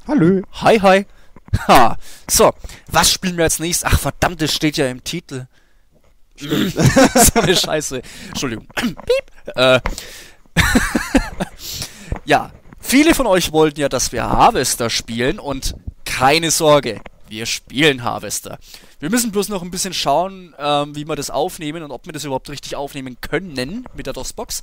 Hallo. Hi, hi. Ha. So, was spielen wir als nächstes? Ach, verdammt, das steht ja im Titel. So eine Scheiße. Entschuldigung. Piep. Ja, viele von euch wollten ja, dass wir Harvester spielen und keine Sorge, wir spielen Harvester. Wir müssen bloß noch ein bisschen schauen, wie wir das aufnehmen und ob wir das überhaupt richtig aufnehmen können mit der DOS-Box.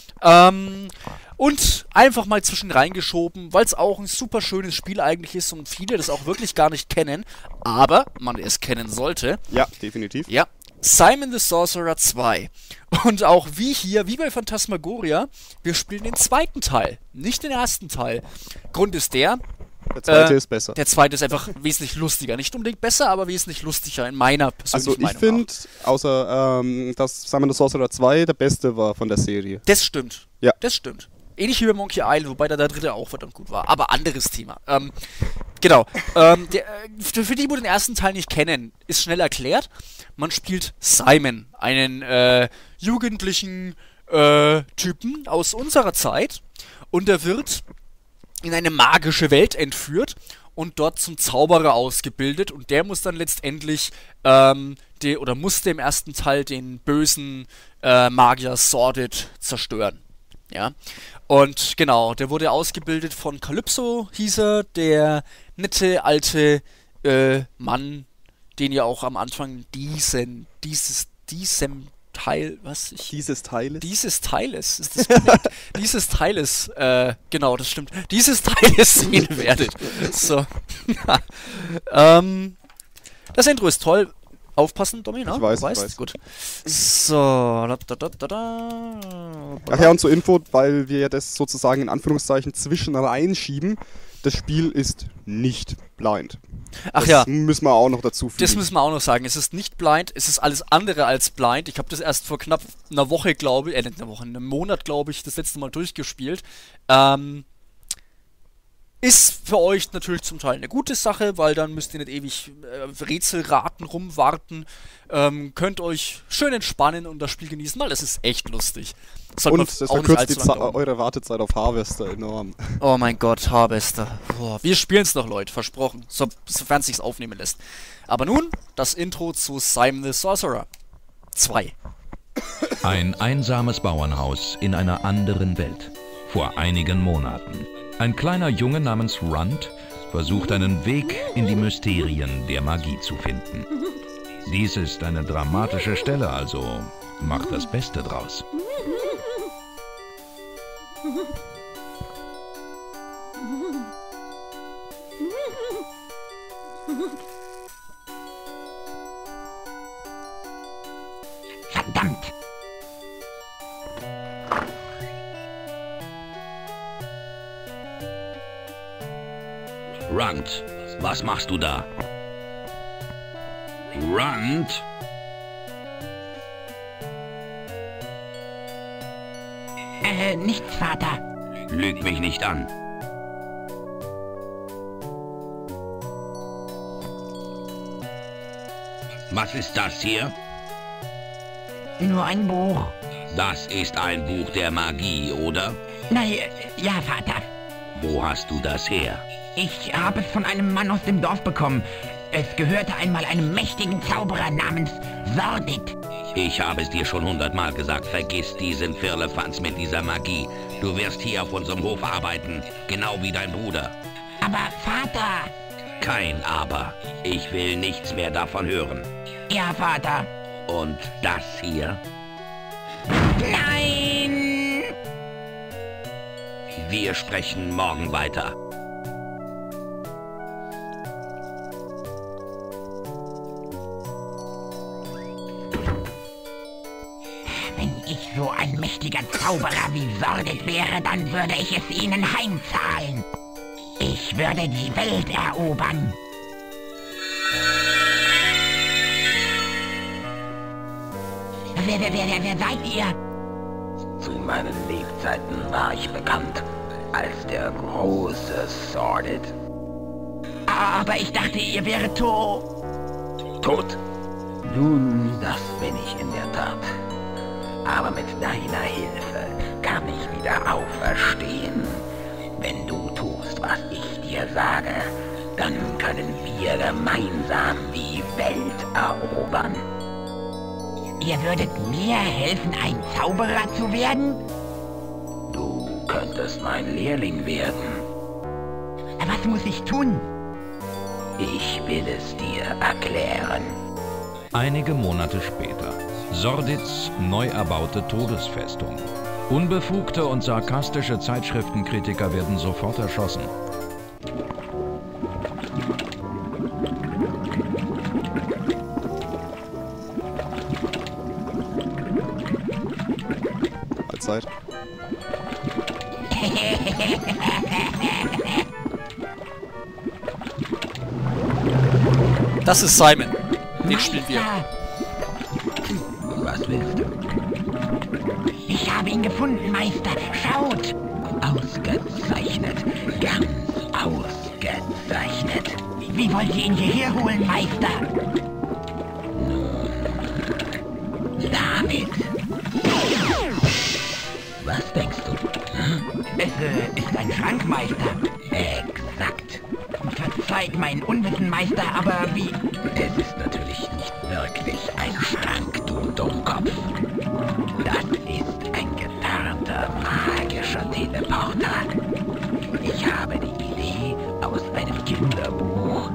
Und einfach mal zwischen reingeschoben, weil es auch ein super schönes Spiel eigentlich ist und viele das auch wirklich gar nicht kennen, aber man es kennen sollte. Ja, definitiv. Ja, Simon the Sorcerer 2. Und auch wie hier, wie bei Phantasmagoria, wir spielen den zweiten Teil, nicht den ersten Teil. Grund ist der zweite ist besser. Der zweite ist einfach wesentlich lustiger. Nicht unbedingt besser, aber wesentlich lustiger in meiner persönlichen Meinung. Also ich finde, außer dass Simon the Sorcerer 2 der beste war von der Serie. Das stimmt. Ja. Das stimmt. Ähnlich wie bei Monkey Island, wobei der dritte auch verdammt gut war. Aber anderes Thema. Genau. Für die, die den ersten Teil nicht kennen, ist schnell erklärt. Man spielt Simon, einen jugendlichen Typen aus unserer Zeit. Und er wird in eine magische Welt entführt und dort zum Zauberer ausgebildet. Und der muss dann letztendlich, musste im ersten Teil den bösen Magier Sordid zerstören. Ja, und genau, der wurde ausgebildet von Calypso, hieß er, der nette alte Mann, den ihr auch am Anfang diesem Teil, was? Dieses Teiles? Dieses Teiles, ist das korrekt? Dieses Teiles, genau, das stimmt. Dieses Teiles sehen werdet. So. Das Intro ist toll. Aufpassen, Domi, ne? Ich weiß. Gut. So. Ach ja, und zur Info, weil wir ja das sozusagen in Anführungszeichen zwischen reinschieben, das Spiel ist nicht blind. Ach das ja. Müssen wir auch noch dazu fügen. Das müssen wir auch noch sagen. Es ist nicht blind, es ist alles andere als blind. Ich habe das erst vor knapp einer Woche, glaube ich, nicht einer Woche, einem Monat, glaube ich, das letzte Mal durchgespielt. Ist für euch natürlich zum Teil eine gute Sache, weil dann müsst ihr nicht ewig Rätselraten rumwarten. Könnt euch schön entspannen und das Spiel genießen, weil es ist echt lustig. Und es verkürzt eure Wartezeit auf Harvester enorm. Oh mein Gott, Harvester. Boah, wir spielen es noch, Leute, versprochen. Sofern es sich aufnehmen lässt. Aber nun das Intro zu Simon the Sorcerer 2. Ein einsames Bauernhaus in einer anderen Welt. Vor einigen Monaten. Ein kleiner Junge namens Runt versucht einen Weg in die Mysterien der Magie zu finden. Dies ist eine dramatische Stelle, also macht das Beste draus. Verdammt! Runt, was machst du da? Runt? Nichts, Vater. Lüg mich nicht an. Was ist das hier? Nur ein Buch. Das ist ein Buch der Magie, oder? Nein, ja, Vater. Wo hast du das her? Ich habe es von einem Mann aus dem Dorf bekommen. Es gehörte einmal einem mächtigen Zauberer namens Sordid. Ich habe es dir schon 100-mal gesagt, vergiss diesen Firlefanz mit dieser Magie. Du wirst hier auf unserem Hof arbeiten, genau wie dein Bruder. Aber Vater... Kein Aber. Ich will nichts mehr davon hören. Ja, Vater. Und das hier? Nein! Wir sprechen morgen weiter. Wenn ich so ein mächtiger Zauberer wie Sordid wäre, dann würde ich es ihnen heimzahlen. Ich würde die Welt erobern. Wer seid ihr? Zu meinen Lebzeiten war ich bekannt als der große Sordid. Aber ich dachte, ihr wäret tot. Tot? Nun, das bin ich in der Tat. Aber mit deiner Hilfe kann ich wieder auferstehen. Wenn du tust, was ich dir sage, dann können wir gemeinsam die Welt erobern. Ihr würdet mir helfen, ein Zauberer zu werden? Du könntest mein Lehrling werden. Was muss ich tun? Ich will es dir erklären. Einige Monate später. Sordits neu erbaute Todesfestung. Unbefugte und sarkastische Zeitschriftenkritiker werden sofort erschossen. Allzeit. Das ist Simon. Den spielen wir. Was willst du? Ich habe ihn gefunden, Meister. Schaut! Ausgezeichnet. Ganz ausgezeichnet. Wie wollt ihr ihn hierher holen, Meister? Damit. Was denkst du? Es ist ein Schrankmeister. Exakt. Verzeiht mein Unwissen, Meister, aber wie... Es ist natürlich nicht wirklich ein Schrank, du Dummkopf. Das ist ein getarnter magischer Teleporter. Ich habe die Idee aus einem Kinderbuch.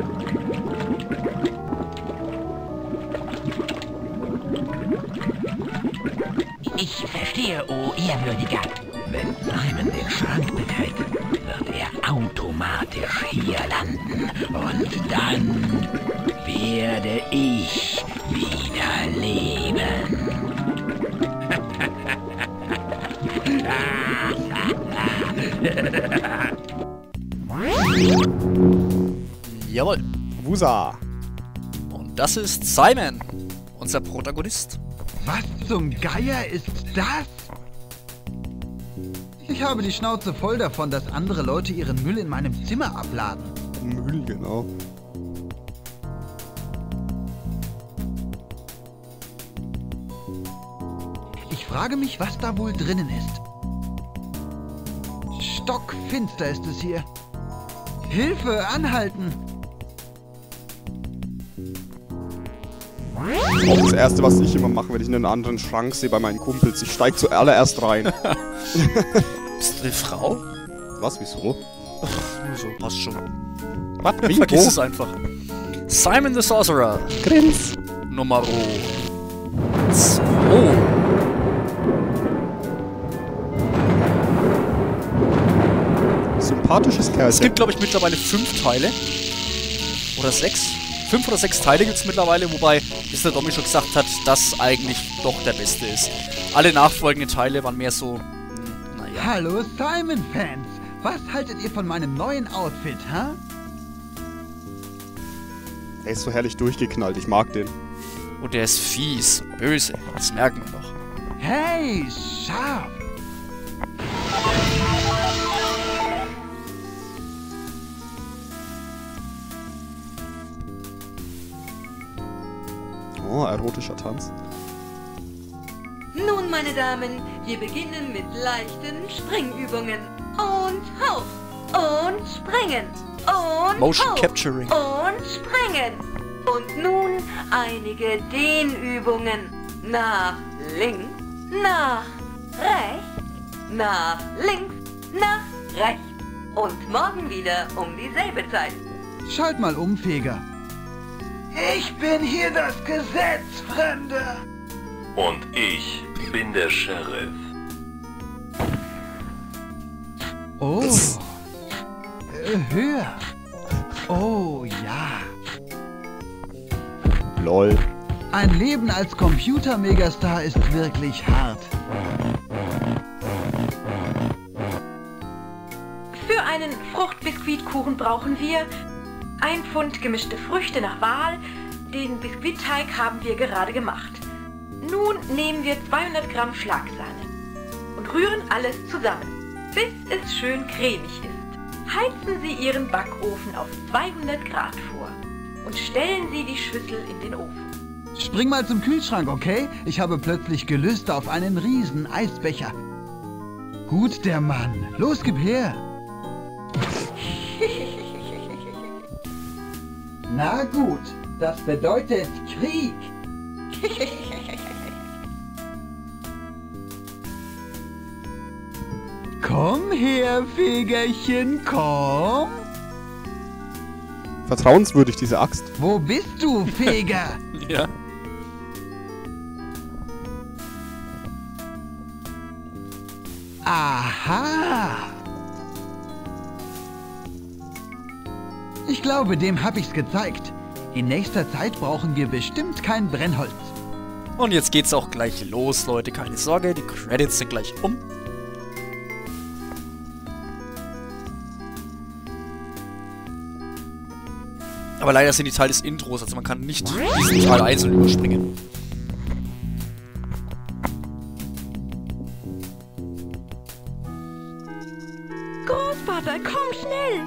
Ich verstehe, oh Ehrwürdiger. Wenn Simon den Schrank betritt, wird er automatisch hier landen. Und dann werde ich wieder leben. Jawohl. Wusa. Und das ist Simon, unser Protagonist. Was zum Geier ist das? Ich habe die Schnauze voll davon, dass andere Leute ihren Müll in meinem Zimmer abladen. Müll, genau. Ich frage mich, was da wohl drinnen ist. Stockfinster ist es hier. Hilfe, anhalten! Auch das Erste, was ich immer mache, wenn ich einen anderen Schrank sehe bei meinen Kumpels. Ich steige zuallererst rein. Bist du eine Frau? Was, wieso? Nur so, passt schon. Was, Vergiss es einfach. Simon the Sorcerer. Grins. Nummer 2. Sympathisches Kerl. Es gibt, glaube ich, mittlerweile 5 Teile. Oder 6. 5 oder 6 Teile gibt es mittlerweile, wobei, bis der Domi schon gesagt hat, dass eigentlich doch der beste ist. Alle nachfolgenden Teile waren mehr so, naja. Hallo Simon-Fans! Was haltet ihr von meinem neuen Outfit, hä? Er ist so herrlich durchgeknallt, ich mag den. Und der ist fies, böse, das merken wir doch. Hey, scharf! Oh, erotischer Tanz. Nun, meine Damen, wir beginnen mit leichten Springübungen. Und hoch. Und springen. Und Motion hoch. Capturing. Und springen. Und nun einige Dehnübungen. Nach links, nach rechts, nach links, nach rechts. Und morgen wieder um dieselbe Zeit. Schalt mal um, Feger. Ich bin hier das Gesetz, Fremde. Und ich bin der Sheriff. Oh. Höher. Oh ja. Lol. Ein Leben als Computer-Megastar ist wirklich hart. Für einen Fruchtbiskuitkuchen brauchen wir 1 Pfund gemischte Früchte nach Wahl. Den Biskuitteig haben wir gerade gemacht. Nun nehmen wir 200 Gramm Schlagsahne und rühren alles zusammen, bis es schön cremig ist. Heizen Sie Ihren Backofen auf 200 Grad vor und stellen Sie die Schüssel in den Ofen. Spring mal zum Kühlschrank, okay? Ich habe plötzlich Gelüste auf einen riesen Eisbecher. Gut, der Mann. Los, gib her. Na gut, das bedeutet Krieg. Komm her, Fegerchen, komm. Vertrauenswürdig, diese Axt. Wo bist du, Feger? Ja. Aha. Ich glaube, dem hab ich's gezeigt. In nächster Zeit brauchen wir bestimmt kein Brennholz. Und jetzt geht's auch gleich los, Leute. Keine Sorge, die Credits sind gleich um. Aber leider sind die Teil des Intros, also man kann nicht diesen Teil einzeln überspringen. Großvater, komm schnell!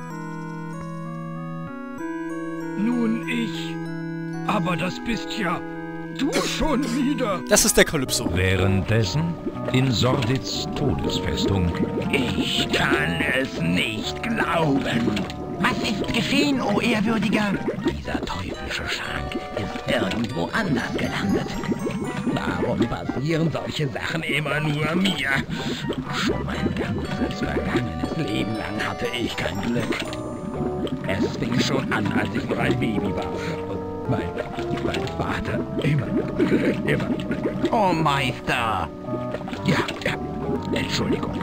Nun ich. Aber das bist ja du schon wieder. Das ist der Kalypso. Währenddessen in Sordids Todesfestung. Ich kann es nicht glauben. Was ist geschehen, o Ehrwürdiger? Dieser teuflische Schrank ist irgendwo anders gelandet. Warum passieren solche Sachen immer nur mir? Schon mein ganzes vergangenes Leben lang hatte ich kein Glück. Es fing schon an, als ich noch ein Baby war. Und mein Vater immer. Oh, Meister! Ja, Entschuldigung.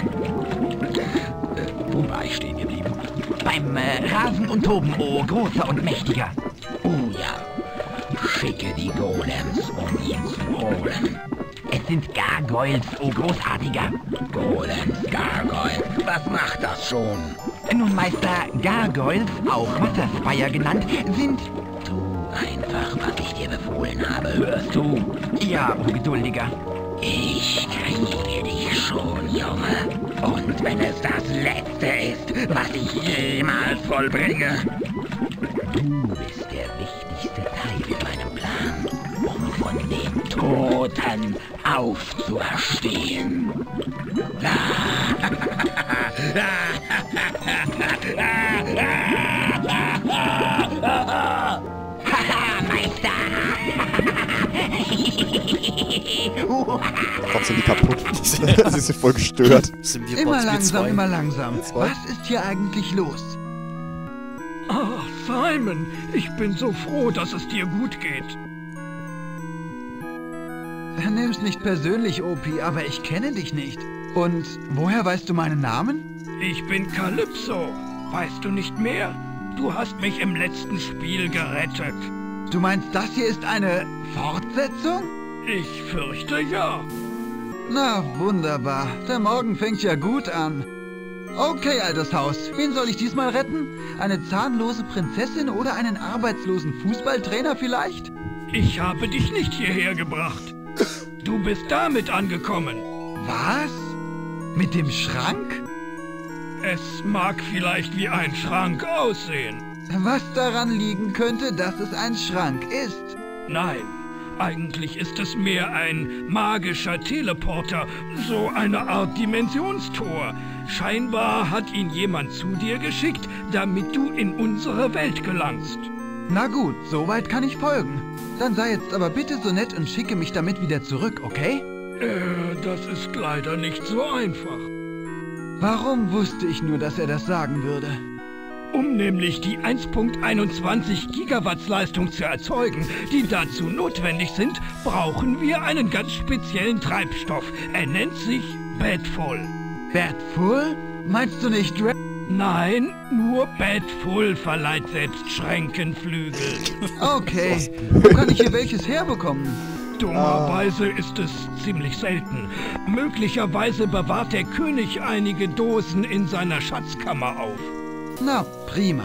Wo war ich stehen geblieben? Beim Rasen und Toben, oh Großer und Mächtiger. Oh ja, schicke die Golems, um ihn zu holen. Es sind Gargoyles, oh Großartiger. Golems, Gargoyles, was macht das schon? Nun, Meister, Gargoyles, auch Wasserspeier genannt, sind... Tu einfach, was ich dir befohlen habe, hörst du? Ja, oh Geduldiger. Ich kriege dich schon, Junge. Und wenn es das Letzte ist, was ich jemals vollbringe. Du bist der wichtigste Teil in meinem Plan, um von den Toten aufzuerstehen. Haha, Meister! Gott, sind die kaputt. Sie sind voll gestört. Sind wir Immer Bots mit langsam, zwei? immer langsam. Was ist hier eigentlich los? Ach, Simon, ich bin so froh, dass es dir gut geht. Nimm's nicht persönlich, Opi, aber ich kenne dich nicht. Und woher weißt du meinen Namen? Ich bin Kalypso. Weißt du nicht mehr? Du hast mich im letzten Spiel gerettet. Du meinst, das hier ist eine Fortsetzung? Ich fürchte ja. Na, wunderbar. Der Morgen fängt ja gut an. Okay, altes Haus. Wen soll ich diesmal retten? Eine zahnlose Prinzessin oder einen arbeitslosen Fußballtrainer vielleicht? Ich habe dich nicht hierher gebracht. Du bist damit angekommen. Was? Mit dem Schrank? Es mag vielleicht wie ein Schrank aussehen. Was daran liegen könnte, dass es ein Schrank ist? Nein, eigentlich ist es mehr ein magischer Teleporter, so eine Art Dimensionstor. Scheinbar hat ihn jemand zu dir geschickt, damit du in unsere Welt gelangst. Na gut, soweit kann ich folgen. Dann sei jetzt aber bitte so nett und schicke mich damit wieder zurück, okay? Das ist leider nicht so einfach. Warum wusste ich nur, dass er das sagen würde? Um nämlich die 1.21 Gigawatts Leistung zu erzeugen, die dazu notwendig sind, brauchen wir einen ganz speziellen Treibstoff. Er nennt sich Batful. Batful? Meinst du nicht Nein, nur Batful verleiht selbst Schränkenflügel. Okay, wo kann ich hier welches herbekommen? Dummerweise ist es ziemlich selten. Möglicherweise bewahrt der König einige Dosen in seiner Schatzkammer auf. Na, prima.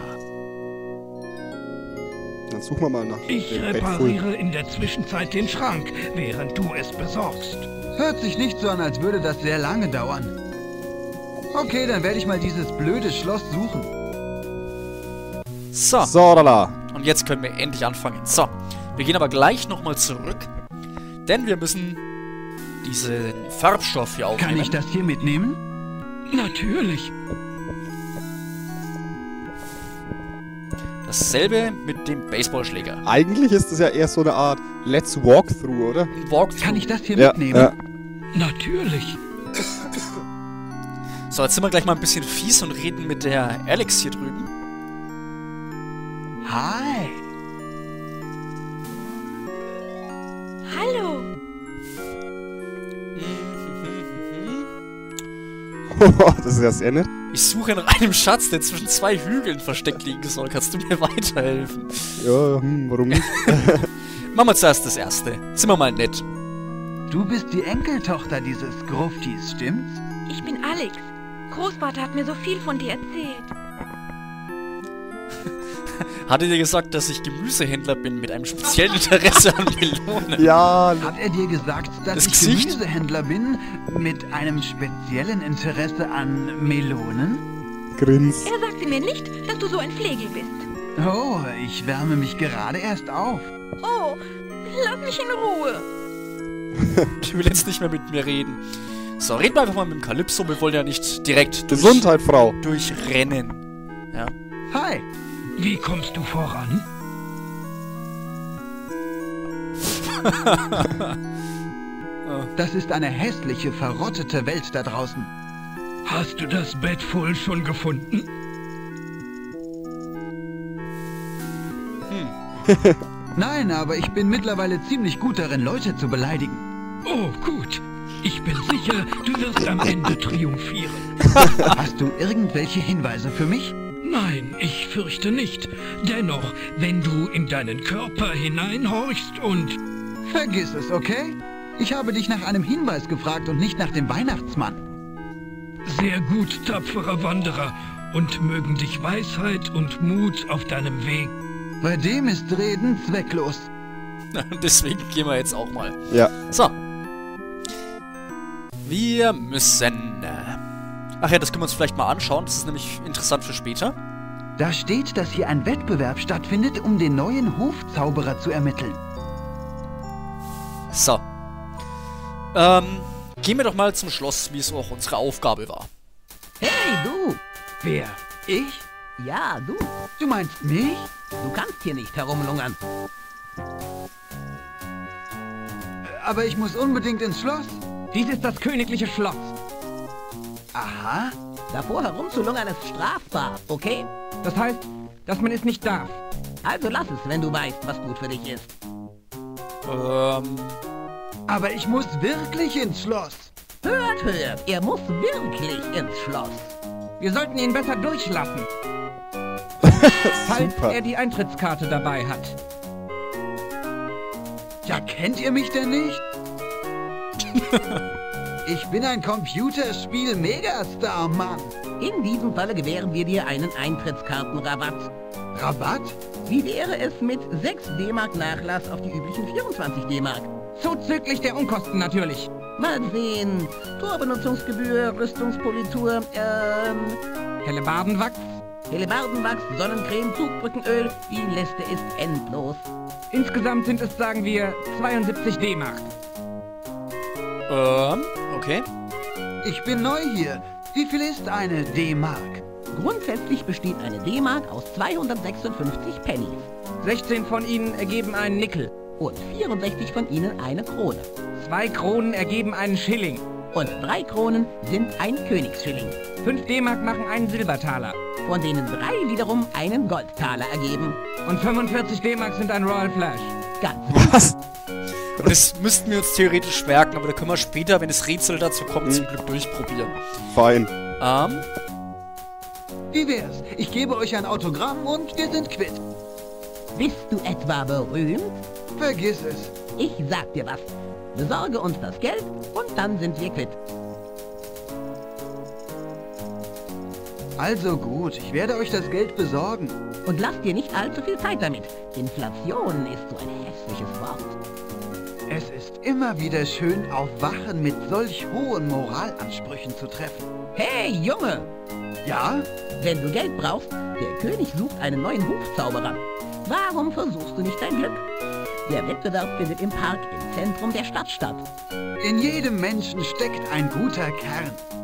Dann suchen wir mal nach. Ich repariere in der Zwischenzeit den Schrank, während du es besorgst. Hört sich nicht so an, als würde das sehr lange dauern. Okay, dann werde ich mal dieses blöde Schloss suchen. So. So, lala. Und jetzt können wir endlich anfangen. So. Wir gehen aber gleich nochmal zurück. Denn wir müssen diesen Farbstoff hier aufnehmen. Kann ich das hier mitnehmen? Natürlich. dasselbe mit dem Baseballschläger. Eigentlich ist es ja eher so eine Art Let's Walkthrough, oder? Ein Walkthrough. Kann ich das hier mitnehmen? Ja. Natürlich. So, jetzt sind wir gleich mal ein bisschen fies und reden mit der Alex hier drüben. Hi. Hallo. Das ist ja sehr nett. Ich suche nach einem Schatz, der zwischen zwei Hügeln versteckt liegen soll. Kannst du mir weiterhelfen? Ja, warum nicht? Machen wir zuerst das Erste. Sind wir mal nett. Du bist die Enkeltochter dieses Gruftis, stimmt's? Ich bin Alex. Großvater hat mir so viel von dir erzählt. Hat er dir gesagt, dass ich Gemüsehändler bin mit einem speziellen Interesse an Melonen? Ja. Hat er dir gesagt, dass Das ich Gesicht? Gemüsehändler bin mit einem speziellen Interesse an Melonen? Grins. Er sagte mir nicht, dass du so ein Flegel bist. Oh, ich wärme mich gerade erst auf. Oh, lass mich in Ruhe. Ich will jetzt nicht mehr mit mir reden. So, reden wir einfach mal mit dem Calypso. Wir wollen ja nicht direkt Gesundheit, Frau. durchrennen. Ja. Hi. Wie kommst du voran? Das ist eine hässliche, verrottete Welt da draußen. Hast du das Bett wohl schon gefunden? Nein, aber ich bin mittlerweile ziemlich gut darin, Leute zu beleidigen. Oh, gut. Ich bin sicher, du wirst am Ende triumphieren. Hast du irgendwelche Hinweise für mich? Nein, ich fürchte nicht. Dennoch, wenn du in deinen Körper hineinhorchst und... Vergiss es, okay? Ich habe dich nach einem Hinweis gefragt und nicht nach dem Weihnachtsmann. Sehr gut, tapferer Wanderer. Und mögen dich Weisheit und Mut auf deinem Weg. Bei dem ist Reden zwecklos. Deswegen gehen wir jetzt auch mal. Ja. So. Wir müssen... Ach ja, das können wir uns vielleicht mal anschauen. Das ist nämlich interessant für später. Da steht, dass hier ein Wettbewerb stattfindet, um den neuen Hofzauberer zu ermitteln. So. Gehen wir doch mal zum Schloss, wie es auch unsere Aufgabe war. Hey, du! Wer? Ich? Ja, du! Du meinst mich? Du kannst hier nicht herumlungern. Aber ich muss unbedingt ins Schloss. Dies ist das königliche Schloss. Aha. Davor herumzulungern ist strafbar, okay? Das heißt, dass man es nicht darf. Also lass es, wenn du weißt, was gut für dich ist. Aber ich muss wirklich ins Schloss. Hört, er muss wirklich ins Schloss. Wir sollten ihn besser durchlassen. Falls er die Eintrittskarte dabei hat. Ja, kennt ihr mich denn nicht? Ich bin ein Computerspiel-Megastar, Mann. In diesem Falle gewähren wir dir einen Eintrittskartenrabatt. Rabatt? Wie wäre es mit 6 D-Mark Nachlass auf die üblichen 24 D-Mark? Zuzüglich der Unkosten natürlich. Mal sehen. Torbenutzungsgebühr, Rüstungspolitur, Hellebardenwachs. Hellebardenwachs, Sonnencreme, Zugbrückenöl. Die Liste ist endlos. Insgesamt sind es, sagen wir, 72 D-Mark. Okay. Ich bin neu hier. Wie viel ist eine D-Mark? Grundsätzlich besteht eine D-Mark aus 256 Pennies. 16 von ihnen ergeben einen Nickel. Und 64 von ihnen eine Krone. 2 Kronen ergeben einen Schilling. Und 3 Kronen sind ein Königsschilling. 5 D-Mark machen einen Silbertaler. Von denen 3 wiederum einen Goldtaler ergeben. Und 45 D-Mark sind ein Royal Flash. Ganz Was? Und das müssten wir uns theoretisch merken, aber da können wir später, wenn das Rätsel dazu kommt, zum Glück durchprobieren. Fein. Wie wär's? Ich gebe euch ein Autogramm und wir sind quitt. Bist du etwa berühmt? Vergiss es. Ich sag dir was. Besorge uns das Geld und dann sind wir quitt. Also gut, ich werde euch das Geld besorgen. Und lasst dir nicht allzu viel Zeit damit. Inflation ist so ein hässliches Wort. Es ist immer wieder schön, auf Wachen mit solch hohen Moralansprüchen zu treffen. Hey, Junge! Ja? Wenn du Geld brauchst, der König sucht einen neuen Hofzauberer. Warum versuchst du nicht dein Glück? Der Wettbewerb findet im Park im Zentrum der Stadt statt. In jedem Menschen steckt ein guter Kern.